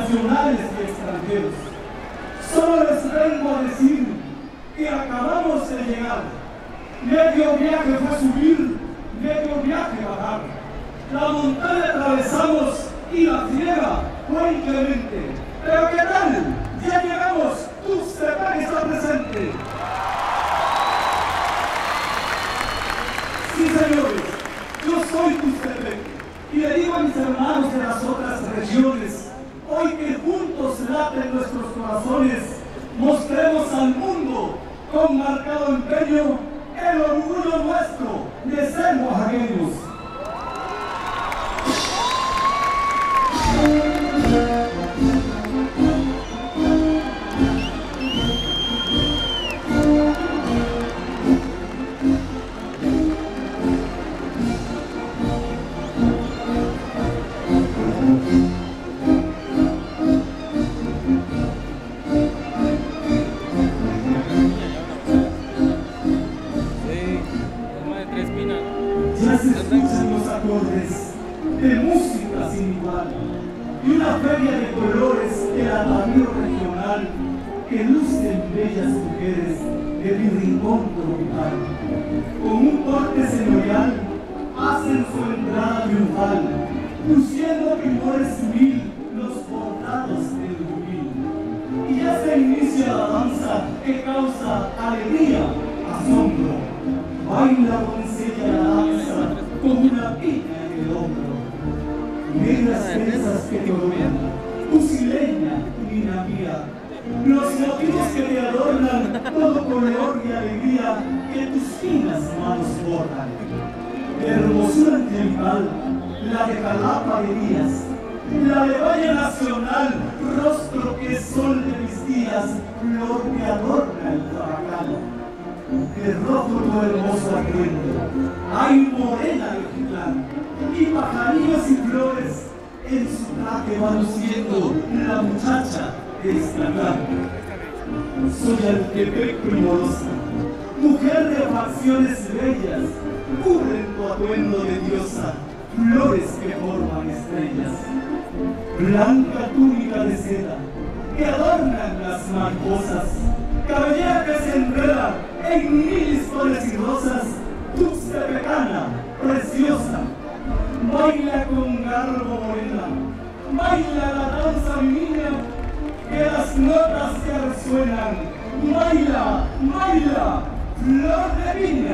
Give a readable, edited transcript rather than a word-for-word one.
nacionales y extranjeros. Solo les vengo a decir que acabamos de llegar. Medio viaje fue subir, medio viaje bajar. La montaña atravesamos y la friega fue inclemente. Pero ¿qué tal? Ya llegamos, Tuxtepec está presente. Sí, señores, yo soy Tuxtepec y le digo a mis hermanos de las otras regiones, hoy que juntos laten nuestros corazones, mostremos al mundo con marcado empeño el orgullo nuestro de ser oaxaqueños. De música sin igual y una feria de colores del atavío regional que lucen bellas mujeres de mi rincón tropical. Con un corte señorial hacen su entrada triunfal, luciendo primores mil los bordados del jubil. Y ya se inicia la danza que causa alegría, asombro. Baila doncella la danza con una piña en el hombro. Negras trenzas que te rodean, fusileña, niña mía, los motivos que te adornan, todo color y alegría que tus finas manos bordan. De hermosura angelical, la de Jalapa de Díaz, la de Valle Nacional, rostro que es sol de mis días, flor que adorna el Tabacano. De rojo tu hermoso atuendo, hay morena de Ojitlán, y pajarillos y flores en su traje va luciendo la muchacha de Iztacán. Soy Altepec primorosa, mujer de facciones bellas, cubren tu atuendo de diosa, flores que forman estrellas. Blanca túnica de seda, que adornan las mariposas, cabellera que se enreda en mil historias y rosas, tuxtepecana, preciosa. Baila con garbo morena, baila la danza mi niña, que las notas te resuenan. Baila, baila, flor de viña.